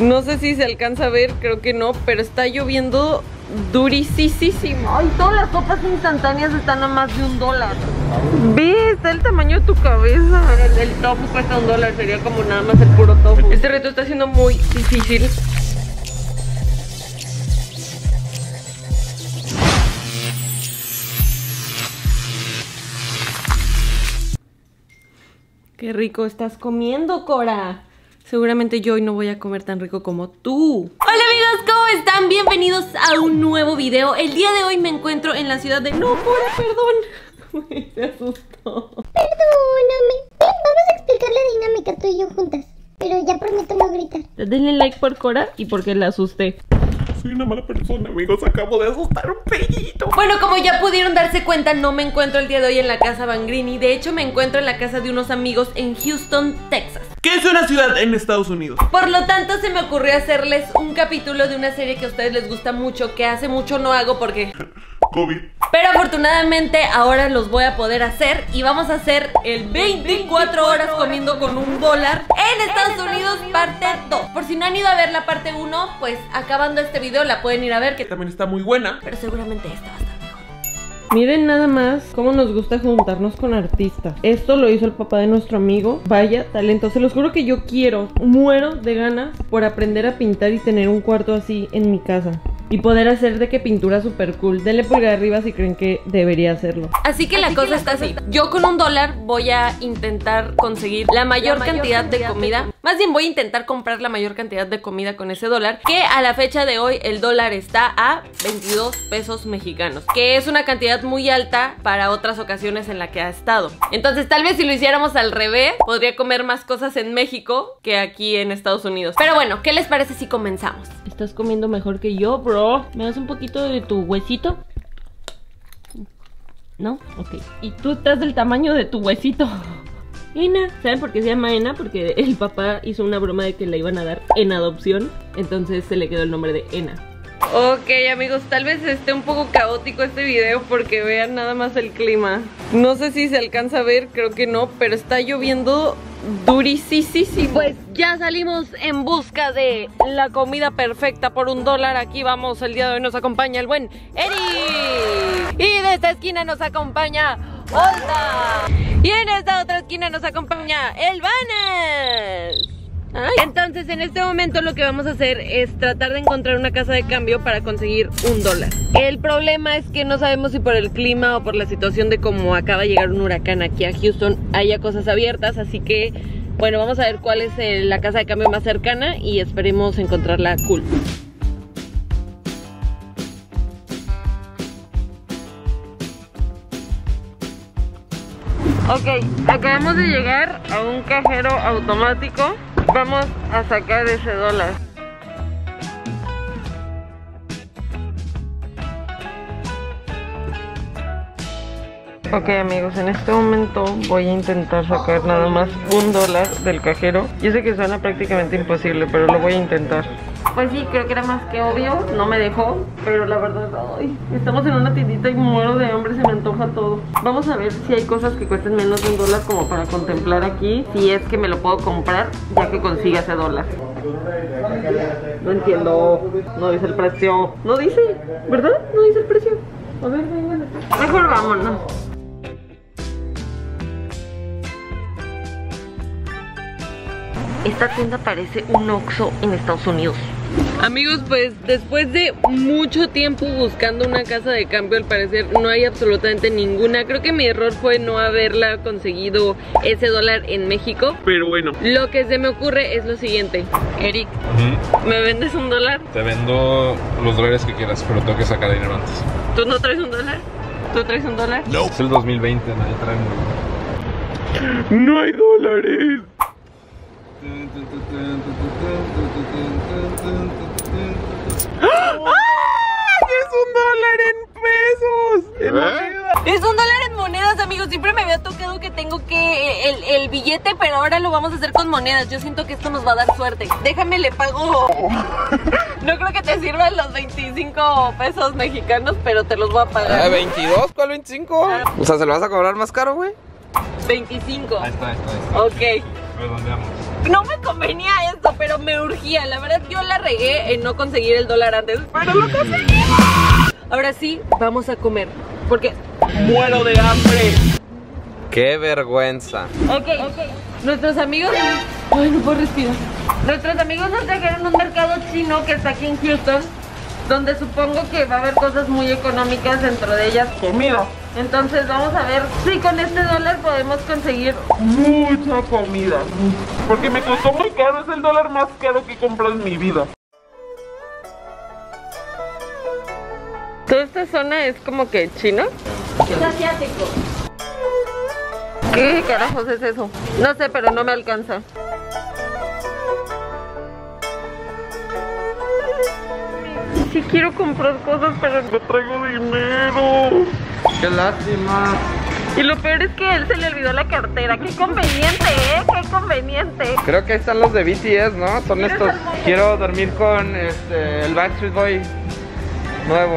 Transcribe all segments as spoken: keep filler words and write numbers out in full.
No sé si se alcanza a ver, creo que no, pero está lloviendo durisísimo. Ay, todas las sopas instantáneas están a más de un dólar. Ve, está el tamaño de tu cabeza. El, el tofu cuesta un dólar, sería como nada más el puro tofu. Este reto está siendo muy difícil. Qué rico estás comiendo, Cora. Seguramente yo hoy no voy a comer tan rico como tú. Hola amigos, ¿cómo están? Bienvenidos a un nuevo video. El día de hoy me encuentro en la ciudad de... No, Cora, perdón. Se asustó. Perdóname. Ven, vamos a explicar la dinámica tú y yo juntas. Pero ya prometo no gritar. Denle like por Cora y porque la asusté. Soy una mala persona, amigos, acabo de asustar un pellito. Bueno, como ya pudieron darse cuenta, no me encuentro el día de hoy en la casa Bangrini. De hecho, me encuentro en la casa de unos amigos en Houston, Texas, que es una ciudad en Estados Unidos. Por lo tanto, se me ocurrió hacerles un capítulo de una serie que a ustedes les gusta mucho, que hace mucho no hago porque... COVID. Pero afortunadamente ahora los voy a poder hacer. Y vamos a hacer el veinticuatro horas comiendo con un dólar en Estados Unidos parte dos. Por si no han ido a ver la parte uno, pues acabando este video la pueden ir a ver, que también está muy buena. Pero seguramente esta va a estar mejor. Miren nada más cómo nos gusta juntarnos con artistas. Esto lo hizo el papá de nuestro amigo. Vaya talento, se los juro que yo quiero, muero de ganas por aprender a pintar y tener un cuarto así en mi casa. Y poder hacer de que pintura súper cool. Denle pulgar arriba si creen que debería hacerlo. Así que la así cosa que la está cosa así. Yo con un dólar voy a intentar conseguir la mayor, la mayor cantidad, cantidad de comida. De... Más bien voy a intentar comprar la mayor cantidad de comida con ese dólar. Que a la fecha de hoy el dólar está a veintidós pesos mexicanos. Que es una cantidad muy alta para otras ocasiones en la que ha estado. Entonces tal vez si lo hiciéramos al revés, podría comer más cosas en México que aquí en Estados Unidos. Pero bueno, ¿qué les parece si comenzamos? Estás comiendo mejor que yo, bro. ¿Me das un poquito de tu huesito? ¿No? Ok. Y tú estás del tamaño de tu huesito. Ena. ¿Saben por qué se llama Ena? Porque el papá hizo una broma de que la iban a dar en adopción. Entonces se le quedó el nombre de Ena. Ok amigos, tal vez esté un poco caótico este video porque vean nada más el clima. No sé si se alcanza a ver, creo que no, pero está lloviendo durisísimo. Pues ya salimos en busca de la comida perfecta por un dólar. Aquí vamos, el día de hoy nos acompaña el buen Eric. Y de esta esquina nos acompaña Olda. Y en esta otra esquina nos acompaña el Vanes. Ay. Entonces en este momento lo que vamos a hacer es tratar de encontrar una casa de cambio para conseguir un dólar. El problema es que no sabemos si por el clima o por la situación de cómo acaba de llegar un huracán aquí a Houston haya cosas abiertas, así que bueno, vamos a ver cuál es eh, la casa de cambio más cercana y esperemos encontrarla cool. Ok, acabamos de llegar a un cajero automático. Vamos a sacar ese dólar. Ok amigos, en este momento voy a intentar sacar nada más un dólar del cajero. Yo sé que suena prácticamente imposible, pero lo voy a intentar. Pues sí, creo que era más que obvio, no me dejó, pero la verdad, ay, estamos en una tiendita y muero de hambre, se me antoja todo. Vamos a ver si hay cosas que cuesten menos de un dólar como para contemplar aquí, si es que me lo puedo comprar ya que consiga ese dólar. No entiendo, no dice el precio, no dice, ¿verdad? No dice el precio. A ver, vengan, mejor vámonos. Esta tienda parece un Oxxo en Estados Unidos. Amigos, pues después de mucho tiempo buscando una casa de cambio, al parecer no hay absolutamente ninguna. Creo que mi error fue no haberla conseguido ese dólar en México. Pero bueno, lo que se me ocurre es lo siguiente. Eric, uh-huh. ¿me vendes un dólar? Te vendo los dólares que quieras, pero tengo que sacar dinero antes. ¿Tú no traes un dólar? ¿Tú traes un dólar? No. Es el dos mil veinte, nadie trae un dólar. No hay dólares. ¡Ah! ¡Es un dólar en pesos! ¡En moneda! Es un dólar en monedas, amigos. Siempre me había tocado que tengo que el, el billete, pero ahora lo vamos a hacer con monedas. Yo siento que esto nos va a dar suerte. Déjame, le pago. No creo que te sirvan los veinticinco pesos mexicanos, pero te los voy a pagar. ¿Eh, veintidós? ¿Cuál veinticinco? Ah. O sea, ¿se lo vas a cobrar más caro, güey? veinticinco. Ahí está, ahí está, ahí está. Ok. Redondeamos. No me convenía esto, pero me urgía. La verdad yo la regué en no conseguir el dólar antes, pero lo conseguimos. Ahora sí, vamos a comer, porque muero de hambre. Qué vergüenza. Ok, okay. Nuestros amigos... Ay, no puedo respirar. Nuestros amigos nos trajeron un mercado chino que está aquí en Houston, donde supongo que va a haber cosas muy económicas, dentro de ellas comida. Entonces vamos a ver si con este dólar podemos conseguir Mucha comida. Porque me costó muy caro, es el dólar más caro que he comprado en mi vida. Toda esta zona es como que chino. Es asiático. ¿Qué carajos es eso? No sé, pero no me alcanza. Sí quiero comprar cosas, pero no traigo dinero. Qué lástima. Y lo peor es que a él se le olvidó la cartera. Qué conveniente, ¿eh? Qué conveniente. Creo que ahí están los de B T S, ¿no? Son estos. Quiero dormir con este el Backstreet Boy nuevo.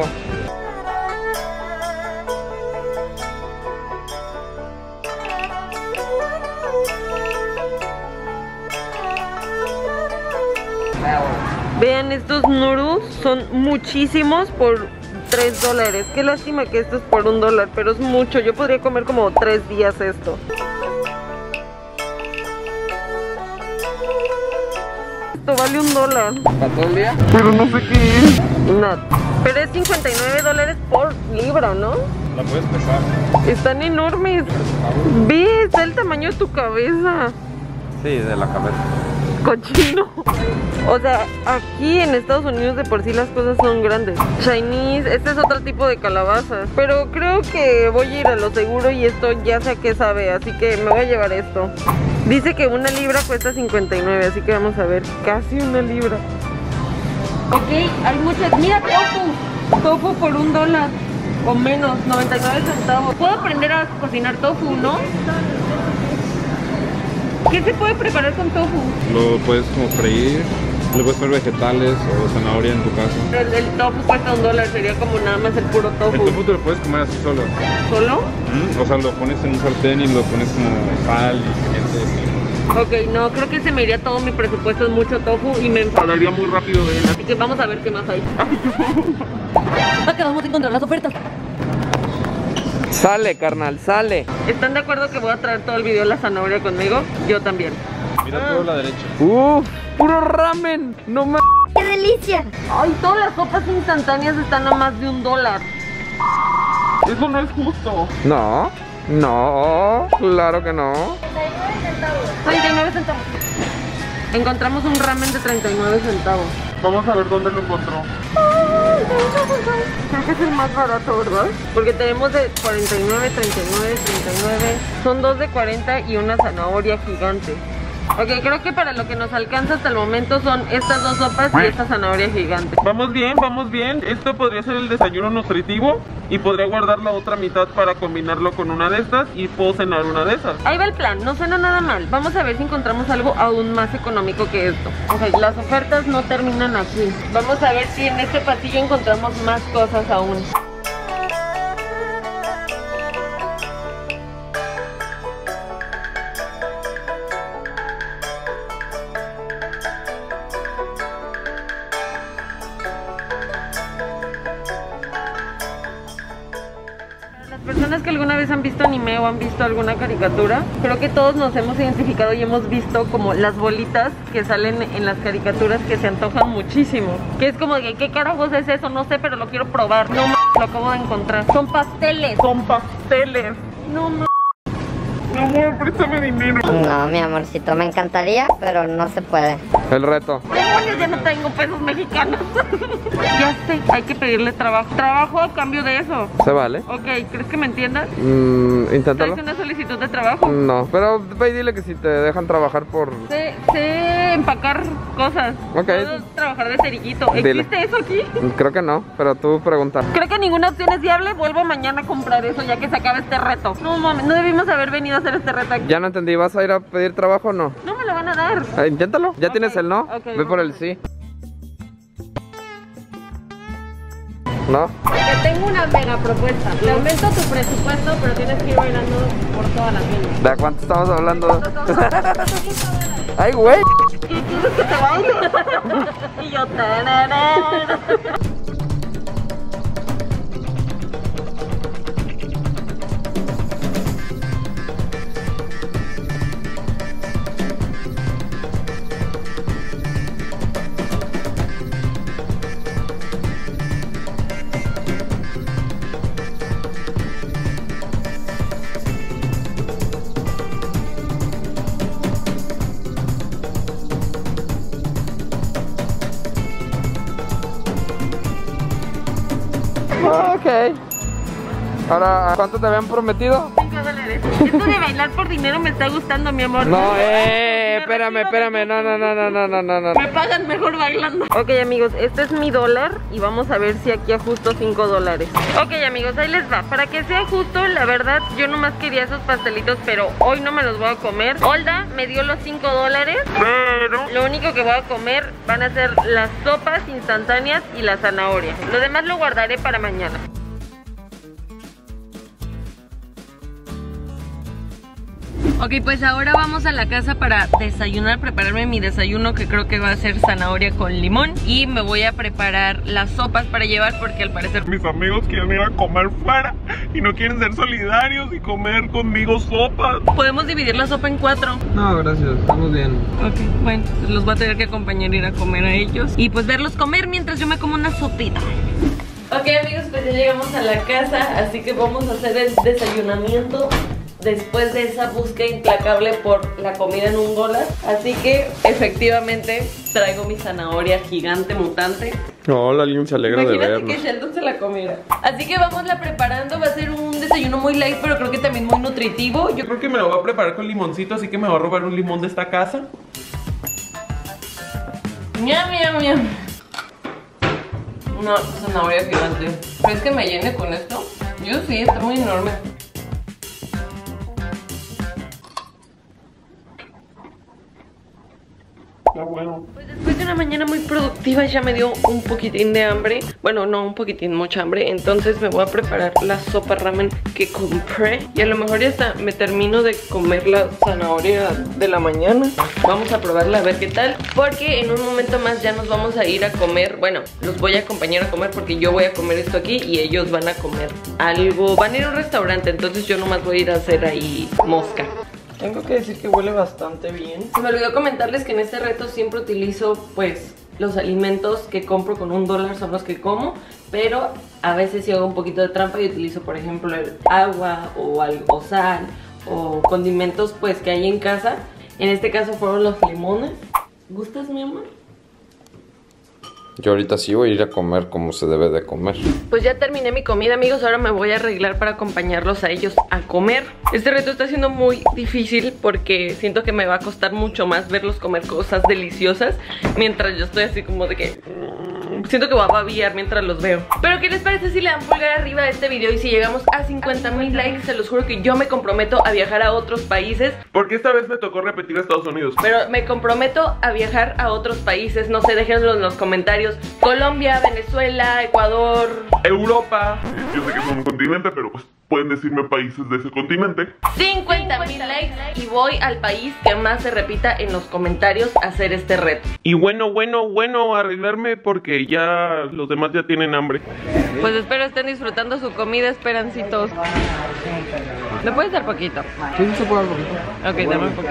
Vean, estos noodles son muchísimos por tres dólares. Qué lástima que esto es por un dólar, pero es mucho. Yo podría comer como tres días esto. Esto vale un dólar. ¿Para todo el día? Pero no sé qué es. No, pero es cincuenta y nueve dólares por libra, ¿no? La puedes pesar. Están enormes. Ve, está el tamaño de tu cabeza. Sí, de la cabeza. Cochino. O sea, aquí en Estados Unidos de por sí las cosas son grandes. Chinese, este es otro tipo de calabazas. Pero creo que voy a ir a lo seguro y esto ya sé a qué sabe, así que me voy a llevar esto. Dice que una libra cuesta cincuenta y nueve, así que vamos a ver, casi una libra. Ok, hay muchas. Mira, tofu. Tofu por un dólar o menos, noventa y nueve centavos. Puedo aprender a cocinar tofu, ¿no? ¿Qué se puede preparar con tofu? Lo puedes como freír, le puedes poner vegetales o zanahoria en tu caso. El, el tofu cuesta un dólar, sería como nada más el puro El tofu. tofu te lo puedes comer así solo. ¿Solo? ¿Mm? O sea, lo pones en un sartén y lo pones como sal y pimienta. Ok, no, creo que se me iría todo mi presupuesto en mucho tofu y me enfadaría muy rápido de él. Así que vamos a ver qué más hay. Acabamos de encontrar las ofertas. Sale, carnal, sale. ¿Están de acuerdo que voy a traer todo el video de la zanahoria conmigo? Yo también. Mira todo a la derecha. Uf, puro ramen. No me... ¡Qué delicia! Ay, todas las sopas instantáneas están a más de un dólar. Eso no es justo. No, no, claro que no. treinta y nueve centavos. Encontramos un ramen de treinta y nueve centavos. Vamos a ver dónde lo encontró. Creo que es el más barato, ¿verdad? Porque tenemos de cuarenta y nueve, treinta y nueve, treinta y nueve. Son dos de cuarenta y una zanahoria gigante. Ok, creo que para lo que nos alcanza hasta el momento son estas dos sopas y esta zanahoria gigante. Vamos bien, vamos bien. Esto podría ser el desayuno nutritivo y podría guardar la otra mitad para combinarlo con una de estas y puedo cenar una de esas. Ahí va el plan, no suena nada mal. Vamos a ver si encontramos algo aún más económico que esto. Ok, las ofertas no terminan aquí. Vamos a ver si en este pasillo encontramos más cosas aún. Personas que alguna vez han visto anime o han visto alguna caricatura, creo que todos nos hemos identificado y hemos visto como las bolitas que salen en las caricaturas que se antojan muchísimo. Que es como de, ¿qué carajos es eso? No sé, pero lo quiero probar. No, lo acabo de encontrar. Son pasteles. Son pasteles. No, no. Mi amor, préstame dinero. No, mi amorcito, me encantaría, pero no se puede. El reto. Demonios, ya no tengo pesos mexicanos. Ya sé, hay que pedirle trabajo. Trabajo a cambio de eso. ¿Se vale? Ok, ¿crees que me entiendas? Mm, inténtalo. ¿Traes una solicitud de trabajo? No, pero ve y dile que si te dejan trabajar por... Sé, sé empacar cosas. Ok. Puedo trabajar de cerillito. Dile. ¿Existe eso aquí? Creo que no, pero tú pregunta. Creo que ninguna opción es viable. Vuelvo mañana a comprar eso ya que se acabe este reto. No mames, no debimos haber venido a hacer este reto aquí. Ya no entendí, ¿vas a ir a pedir trabajo o no? No me lo van a dar. Eh, inténtalo, ya Ok, tienes el no. ok, Ve por el vamos. sí. ¿No? Porque tengo una mega propuesta. Te aumento tu presupuesto, pero tienes que ir bailando por toda la tienda. ¿De a cuánto estamos hablando? doscientos dólares. ¡Ay, güey! Y yo, tararara. Ok. Ahora, ¿cuánto te habían prometido? cinco dólares. Esto de bailar por dinero me está gustando, mi amor. No, eh, espérame, espérame. No, no, no, no, no, no, no, no. Me pagan mejor bailando. Ok, amigos, este es mi dólar y vamos a ver si aquí ajusto cinco dólares. Ok, amigos, ahí les va. Para que sea justo, la verdad, yo nomás quería esos pastelitos, pero hoy no me los voy a comer. Olda me dio los cinco dólares, pero lo único que voy a comer van a ser las sopas instantáneas y la zanahoria. Lo demás lo guardaré para mañana. Ok, pues ahora vamos a la casa para desayunar, prepararme mi desayuno, que creo que va a ser zanahoria con limón. Y me voy a preparar las sopas para llevar porque al parecer Mis amigos quieren ir a comer fuera y no quieren ser solidarios y comer conmigo sopas. podemos dividir la sopa en cuatro. No, gracias, estamos bien. Ok, bueno, pues los voy a tener que acompañar a ir a comer a ellos y pues verlos comer mientras yo me como una sopita. Ok, amigos, pues ya llegamos a la casa, así que vamos a hacer el desayunamiento después de esa búsqueda implacable por la comida en un dólar. Así que efectivamente traigo mi zanahoria gigante mutante. No, la Lium se alegra de Imagínate vernos. que Sheldon se la comiera. Así que vámosla preparando. Va a ser un desayuno muy light, pero creo que también muy nutritivo. Yo Yo creo que me lo voy a preparar con limoncito, así que me voy a robar un limón de esta casa. Miam, miam, miam. Una zanahoria gigante. ¿Crees que me llene con esto? Yo sí, está muy enorme. Está bueno. Pues después de una mañana muy productiva ya me dio un poquitín de hambre. Bueno, no un poquitín, mucha hambre. Entonces me voy a preparar la sopa ramen que compré. Y a lo mejor ya hasta me termino de comer la zanahoria de la mañana. Vamos a probarla a ver qué tal. Porque en un momento más ya nos vamos a ir a comer. Bueno, los voy a acompañar a comer porque yo voy a comer esto aquí y ellos van a comer algo. Van a ir a un restaurante, entonces yo nomás voy a ir a hacer ahí mosca. Tengo que decir que huele bastante bien. Se me olvidó comentarles que en este reto siempre utilizo pues los alimentos que compro con un dólar son los que como, pero a veces sí hago un poquito de trampa y utilizo por ejemplo el agua o algo, o sal o condimentos pues que hay en casa. En este caso fueron los limones. ¿Gustas, mi amor? Yo ahorita sí voy a ir a comer como se debe de comer. Pues ya terminé mi comida, amigos. Ahora me voy a arreglar para acompañarlos a ellos a comer. Este reto está siendo muy difícil porque siento que me va a costar mucho más verlos comer cosas deliciosas, mientras yo estoy así como de que mmm, siento que voy a babiar mientras los veo. Pero ¿qué les parece si le dan pulgar arriba a este video? Y si llegamos a cincuenta mil likes, se los juro que yo me comprometo a viajar a otros países. Porque esta vez me tocó repetir a Estados Unidos. Pero me comprometo a viajar a otros países. No sé, déjenlo en los comentarios. Colombia, Venezuela, Ecuador, Europa. Yo sé que es un continente, pero pues pueden decirme países de ese continente. cincuenta mil likes y voy al país que más se repita en los comentarios a hacer este reto. Y bueno, bueno, bueno, arreglarme porque ya los demás ya tienen hambre. Pues espero estén disfrutando su comida, esperancitos. ¿Me puedes dar poquito? Sí, se puede algo. Ok, dame un poquito.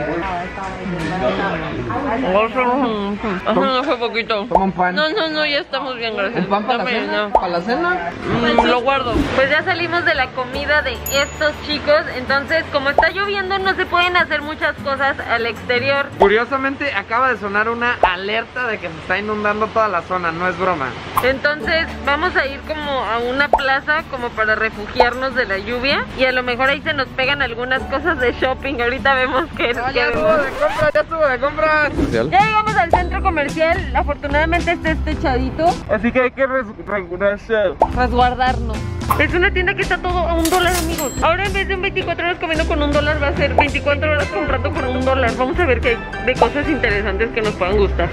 Ajá, no fue poquito. Toma un pan. No, no, no, ya estamos bien, gracias. ¿El pan para la Dame, cena? no. ¿Para la cena? Mm, lo guardo. Pues ya salimos de la comida de estos chicos. Entonces, como está lloviendo, no se pueden hacer muchas cosas al exterior. Curiosamente acaba de sonar una alerta de que se está inundando toda la zona, no es broma. Entonces vamos a ir como a una plaza como para refugiarnos de la lluvia. Y a lo mejor ahí se nos pegan algunas cosas de shopping. Ahorita vemos que, No, que ya estuvo vemos. de compras, ya estuvo de compras. Ya llegamos al centro comercial. Afortunadamente está techadito. Así que hay que resguardarse. Resguardarnos. Es una tienda que está todo a un dólar, amigos. Ahora en vez de un veinticuatro horas comiendo con un dólar, va a ser veinticuatro horas comprando con un dólar. Vamos a ver qué hay de cosas interesantes que nos puedan gustar.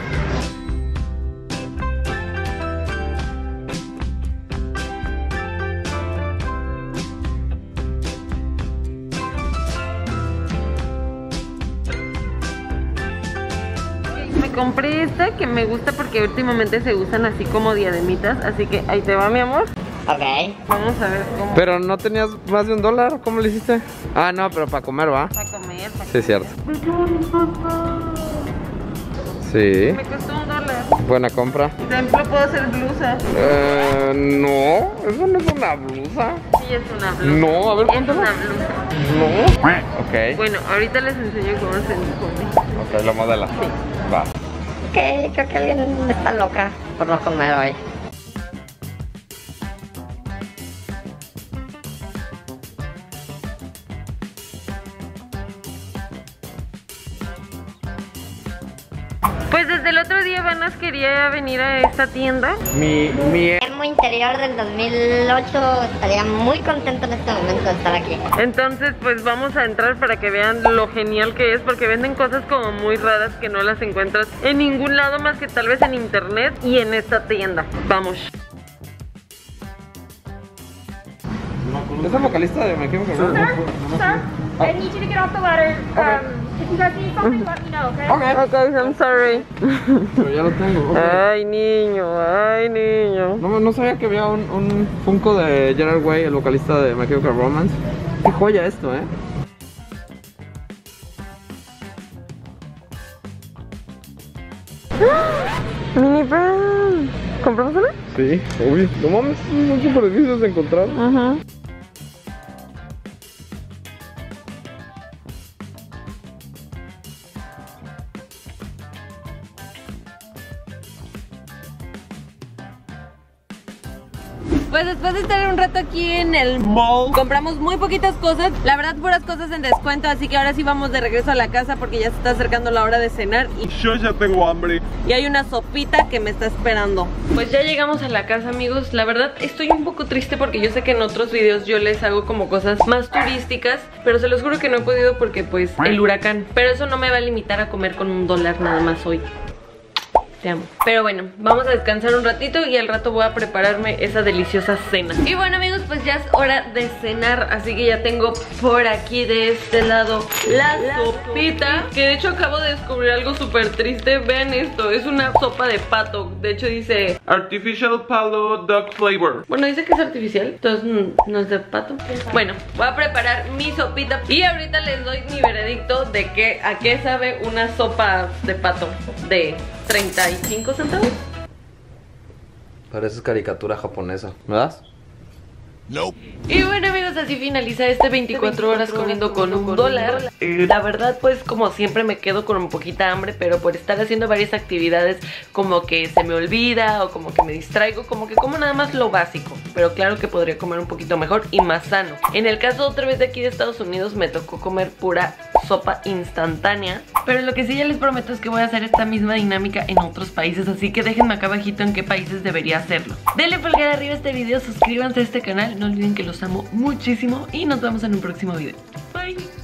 compré esta que me gusta porque últimamente se usan así como diademitas. Así que ahí te va, mi amor. Ok. Vamos a ver cómo. Pero no tenías más de un dólar, ¿cómo le hiciste? Ah, no, pero para comer, ¿va? Para comer, para Sí, es cierto. comer. Sí. Me costó un dólar. Buena compra. Por ejemplo, puedo hacer blusa. Eh, no, eso no es una blusa. Sí, es una blusa. No, a ver, Es póntela. una blusa. No. Ok. Bueno, ahorita les enseño cómo se pone. Ok, lo modela. Sí. Va. Ok, creo que alguien está loca por no comer hoy. Pues desde el otro día Vanas quería venir a esta tienda. Mi, mi... Emo Interior del dos mil ocho estaría muy contento en este momento de estar aquí. Entonces pues vamos a entrar para que vean lo genial que es, porque venden cosas como muy raras que no las encuentras en ningún lado más que tal vez en internet y en esta tienda. Vamos. ¿Es el vocalista de My Chemical Romance? Sir, I need you to get off the ladder. Um, if you guys need something, let me know, okay? Ok. Ok, I'm sorry. Pero ya lo tengo. ok. Ay, niño, ay, niño. No, no sabía que había un, un Funko de Gerard Way, el vocalista de My Chemical Romance. Qué joya esto, ¿eh? Mini Brown. ¿Compramos una? Sí, obvio. No mames, son súper difíciles de encontrar. Ajá. Pues después de estar un rato aquí en el mall, compramos muy poquitas cosas, la verdad puras cosas en descuento, así que ahora sí vamos de regreso a la casa porque ya se está acercando la hora de cenar y, Yo ya tengo hambre. y hay una sopita que me está esperando. Pues ya llegamos a la casa, amigos. La verdad estoy un poco triste porque yo sé que en otros videos yo les hago como cosas más turísticas, pero se los juro que no he podido porque pues el huracán. Pero eso no me va a limitar a comer con un dólar nada más hoy. Te amo. Pero bueno, vamos a descansar un ratito y al rato voy a prepararme esa deliciosa cena. Y bueno, amigos, pues ya es hora de cenar, así que ya tengo por aquí de este lado la, la sopita, sopita, que de hecho acabo de descubrir algo súper triste. Vean esto, es una sopa de pato. De hecho dice Artificial Palo Duck Flavor. Bueno, dice que es artificial, entonces mm, no es de pato. Bueno, voy a preparar mi sopita y ahorita les doy mi veredicto de que a qué sabe una sopa de pato de treinta y cinco centavos. Pareces caricatura japonesa. ¿Me das? Nope. Y bueno, amigos, así finaliza este veinticuatro horas comiendo con un dólar. Eh, La verdad, pues como siempre me quedo con un poquita hambre, pero por estar haciendo varias actividades como que se me olvida o como que me distraigo, como que como nada más lo básico. Pero claro que podría comer un poquito mejor y más sano. En el caso otra vez de aquí de Estados Unidos me tocó comer pura sopa instantánea, pero lo que sí ya les prometo es que voy a hacer esta misma dinámica en otros países, así que déjenme acá abajito en qué países debería hacerlo. Denle pulgar arriba a este video, suscríbanse a este canal, no olviden que los amo muchísimo y nos vemos en un próximo video. Bye.